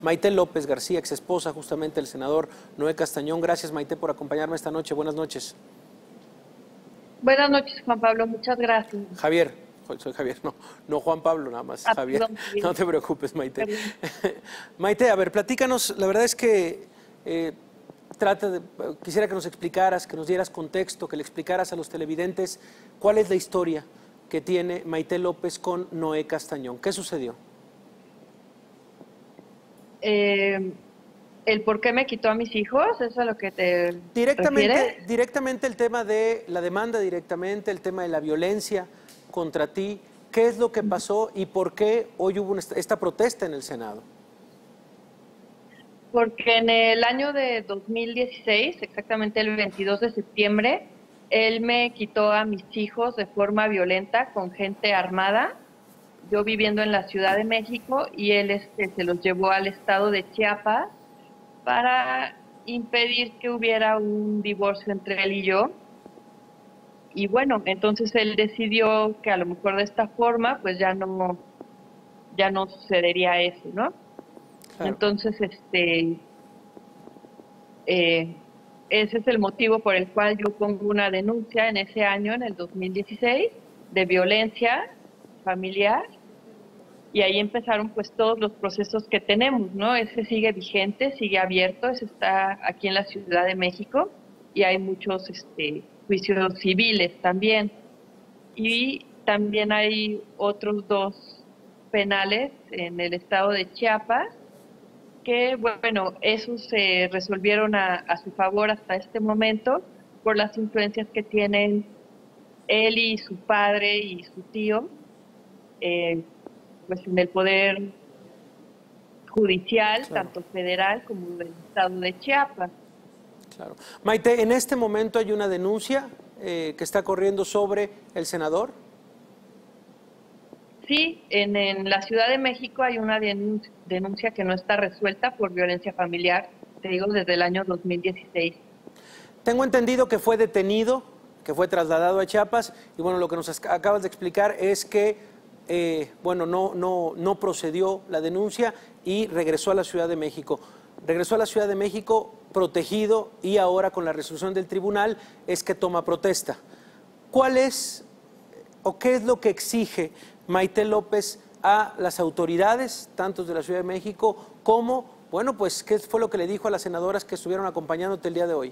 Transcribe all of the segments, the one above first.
Maite López García, ex esposa justamente del senador Noé Castañón. Gracias, Maite, por acompañarme esta noche. Buenas noches. Buenas noches, Juan Pablo. Muchas gracias. Javier, soy Javier, no Juan Pablo nada más, Javier. Perdón, No te preocupes, Maite. perdón. Maite, a ver, platícanos, la verdad es que quisiera que nos explicaras, que nos dieras contexto, que le explicaras a los televidentes cuál es la historia que tiene Maite López con Noé Castañón. ¿Qué sucedió? ¿El por qué me quitó a mis hijos? ¿Eso es a lo que te refieres? Directamente el tema de la demanda, directamente el tema de la violencia contra ti. ¿Qué es lo que pasó y por qué hoy hubo esta protesta en el Senado? Porque en el año de 2016, exactamente el 22 de septiembre, él me quitó a mis hijos de forma violenta con gente armada. Yo viviendo en la Ciudad de México y él se los llevó al estado de Chiapas para impedir que hubiera un divorcio entre él y yo. Y bueno, entonces él decidió que a lo mejor de esta forma pues ya no sucedería eso, ¿no? Claro. Entonces, ese es el motivo por el cual yo pongo una denuncia en ese año, en el 2016, de violencia familiar, y ahí empezaron pues todos los procesos que tenemos, ¿no? Ese sigue vigente, sigue abierto, ese está aquí en la Ciudad de México, y hay muchos juicios civiles también. Y también hay otros dos penales en el estado de Chiapas, que bueno, esos se resolvieron a su favor hasta este momento por las influencias que tienen él y su padre y su tío, pues en el poder judicial, Claro. tanto federal como del estado de Chiapas. Claro. Maite, en este momento hay una denuncia que está corriendo sobre el senador. Sí, en la Ciudad de México hay una denuncia que no está resuelta por violencia familiar, te digo, desde el año 2016. Tengo entendido que fue detenido, que fue trasladado a Chiapas, y bueno, lo que nos acabas de explicar es que, bueno, no procedió la denuncia y regresó a la Ciudad de México. Regresó a la Ciudad de México protegido y ahora con la resolución del tribunal es que toma protesta. ¿Cuál es o qué es lo que exige Maite López a las autoridades, tanto de la Ciudad de México como, bueno, pues, qué fue lo que le dijo a las senadoras que estuvieron acompañándote el día de hoy?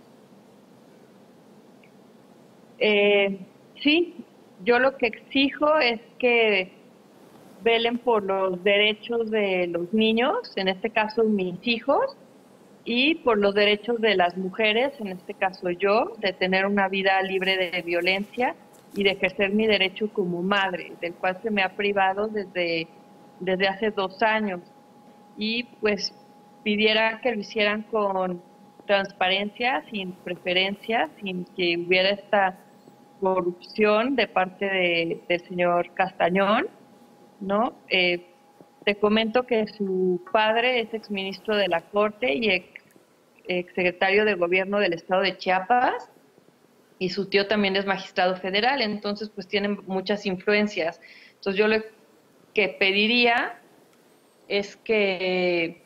Sí, yo lo que exijo es que velen por los derechos de los niños, en este caso mis hijos, y por los derechos de las mujeres, en este caso yo, de tener una vida libre de violencia y de ejercer mi derecho como madre, del cual se me ha privado desde hace 2 años. Y pues pidiera que lo hicieran con transparencia, sin preferencias, sin que hubiera esta corrupción de parte del señor Castañón, ¿no? Te comento que su padre es exministro de la Corte y exsecretario de Gobierno del Estado de Chiapas, y su tío también es magistrado federal, entonces pues tienen muchas influencias. Entonces yo lo que pediría es que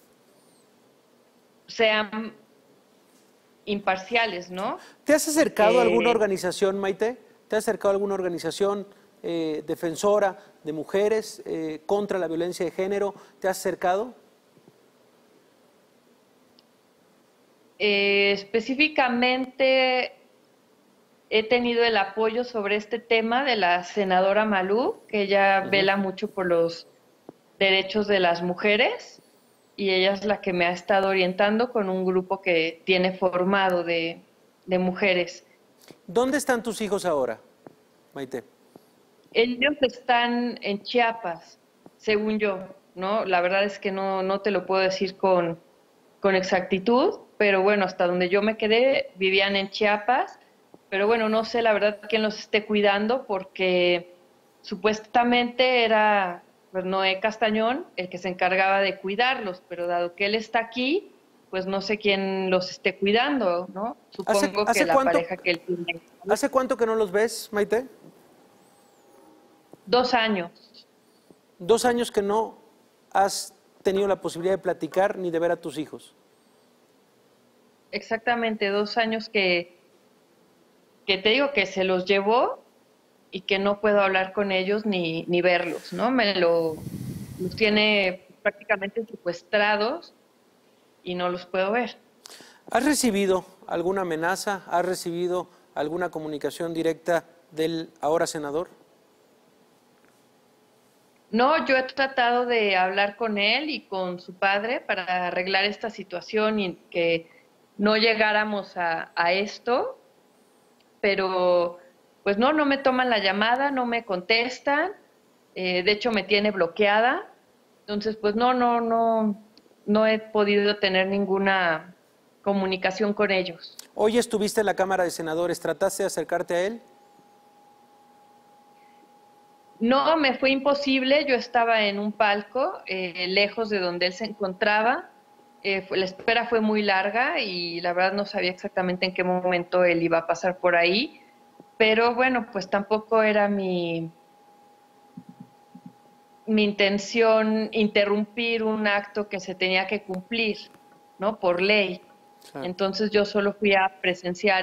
sean imparciales, ¿no? ¿Te has acercado a alguna organización, Maite? ¿Te has acercado a alguna organización defensora de mujeres contra la violencia de género? ¿Te has acercado? Específicamente he tenido el apoyo sobre este tema de la senadora Malú, que ella vela mucho por los derechos de las mujeres, y ella es la que me ha estado orientando con un grupo que tiene formado de mujeres. ¿Dónde están tus hijos ahora, Maite? Ellos están en Chiapas, según yo, ¿no? La verdad es que no te lo puedo decir con exactitud, pero bueno, hasta donde yo me quedé vivían en Chiapas, pero bueno, no sé la verdad quién los esté cuidando, porque supuestamente era pues Noé Castañón el que se encargaba de cuidarlos, pero dado que él está aquí, pues no sé quién los esté cuidando, ¿no? Supongo que la pareja que él tiene. ¿Hace cuánto que no los ves, Maite? 2 años. 2 años que no has tenido la posibilidad de platicar ni de ver a tus hijos. Exactamente, 2 años que te digo que se los llevó y que no puedo hablar con ellos ni verlos, ¿no? Los tiene prácticamente secuestrados y no los puedo ver. ¿Has recibido alguna amenaza? ¿Has recibido alguna comunicación directa del ahora senador? No, yo he tratado de hablar con él y con su padre para arreglar esta situación y que no llegáramos a esto, pero pues no me toman la llamada, no me contestan, de hecho me tiene bloqueada, entonces pues no he podido tener ninguna comunicación con ellos. Hoy estuviste en la Cámara de Senadores, ¿trataste de acercarte a él? No, me fue imposible, yo estaba en un palco, lejos de donde él se encontraba, la espera fue muy larga y la verdad no sabía exactamente en qué momento él iba a pasar por ahí, pero bueno, pues tampoco era mi intención interrumpir un acto que se tenía que cumplir, ¿no? Por ley. Claro. Entonces yo solo fui a presenciar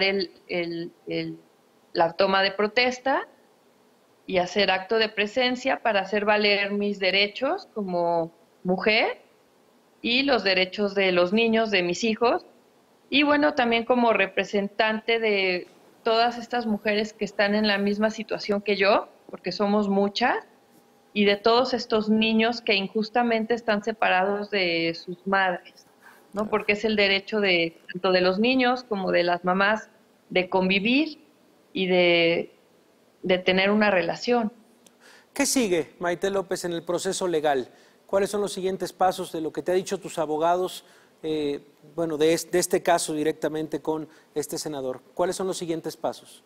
la toma de protesta y hacer acto de presencia para hacer valer mis derechos como mujer y los derechos de los niños, de mis hijos, y bueno, también como representante de todas estas mujeres que están en la misma situación que yo, porque somos muchas, y de todos estos niños que injustamente están separados de sus madres, ¿no? Porque es el derecho de tanto de los niños como de las mamás de convivir y de tener una relación. ¿Qué sigue, Maite López, en el proceso legal? ¿Cuáles son los siguientes pasos de lo que te han dicho tus abogados, bueno, de este caso directamente con este senador? ¿Cuáles son los siguientes pasos?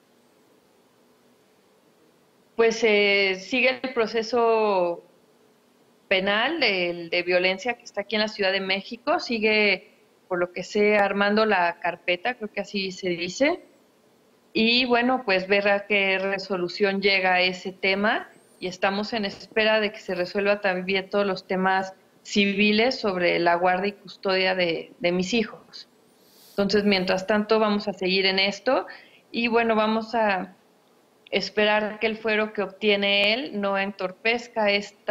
Pues sigue el proceso penal de violencia que está aquí en la Ciudad de México, sigue, por lo que sé, armando la carpeta, creo que así se dice, y bueno, pues ver a qué resolución llega a ese tema y estamos en espera de que se resuelva también todos los temas civiles sobre la guardia y custodia de mis hijos. Entonces, mientras tanto, vamos a seguir en esto y bueno, vamos a esperar que el fuero que obtiene él no entorpezca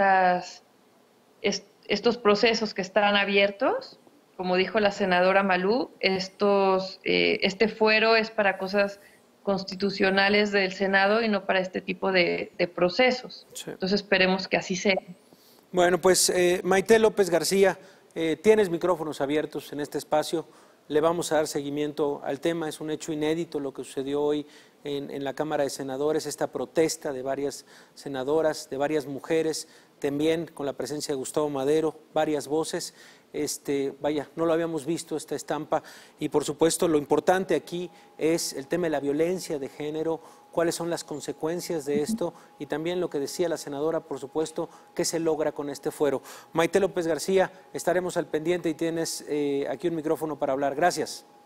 estos procesos que están abiertos. Como dijo la senadora Malú, este fuero es para cosas constitucionales del Senado y no para este tipo de procesos. Sí. Entonces esperemos que así sea. Bueno, pues Maite López García, tienes micrófonos abiertos en este espacio, le vamos a dar seguimiento al tema, es un hecho inédito lo que sucedió hoy en la Cámara de Senadores, esta protesta de varias senadoras, de varias mujeres, también con la presencia de Gustavo Madero, varias voces. Vaya, no lo habíamos visto esta estampa y por supuesto lo importante aquí es el tema de la violencia de género, cuáles son las consecuencias de esto y también lo que decía la senadora, por supuesto, qué se logra con este fuero. Maite López García, estaremos al pendiente y tienes aquí un micrófono para hablar. Gracias.